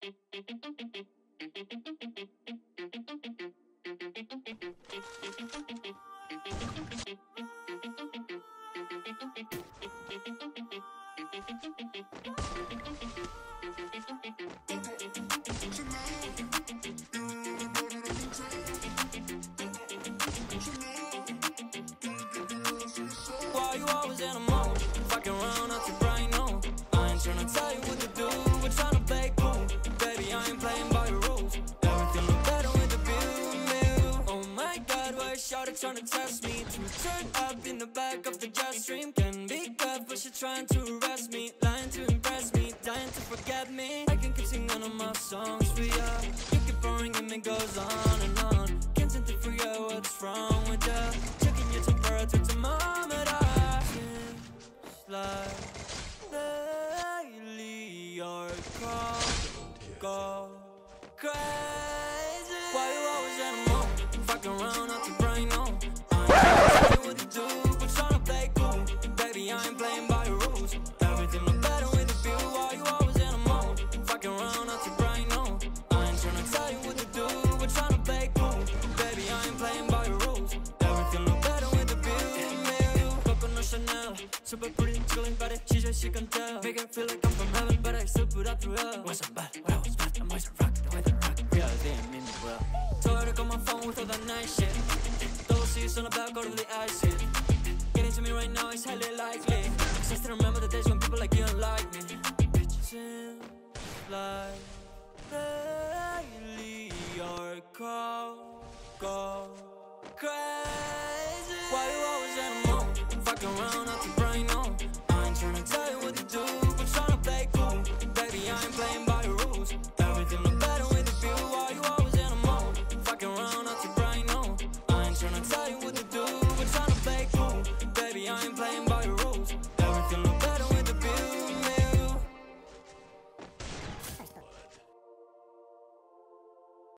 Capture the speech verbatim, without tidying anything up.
Why you always in a mood? Fucking around out your brain, no. I ain't tryna tell you what to do, we're tryna play cool. Baby, I ain't playing by the rules. Everything look better with the view. Oh my god, why is shawty tryna test me? To turn up in the back of the jet stream. Can be good, but she trying to arrest me. Lying to impress me, dying to forget me. I can keep singing all my songs for ya. You keep boring and it goes on and on. Can't seem to figure out what's wrong with ya. Checking your temperature thermometer. Seems like lately your call go crazy. Why you always in a mood? Fucking around out your brain, no. I ain't tryna tell you what to do, but tryna play cool. Baby, I ain't playing by the rules. Everything look better with the view. Why you always in a mood? Fucking around out your brain, no. I ain't tryna tell you what to do, but tryna play cool. Baby, I ain't playing by the rules. Everything look better with the view. Coconut Chanel, super pretty, chilling body. She just she can tell. Make her feel like I'm from heaven, but I still put up through hell. Was I'm bad, when I was bad, I'm always rock the way they rock. Reality ain't mean it well. Told her to call my phone with all that nice shit. Double C's on the back, go to the acid. Getting to me right now is highly likely. Cause I still remember the days when people like you don't like me. Seems like lately your call go crazy. Why you always in a mood? Fucking around out your brain, no. I ain't tryna tell you what to do, but tryna play cool. Baby, I ain't playing by the rules. Everything look better with the view. Why you always in a mood? Fucking around out your brain, no. I ain't tryna tell you what to do, but tryna play cool. Baby, I ain't playing by the rules.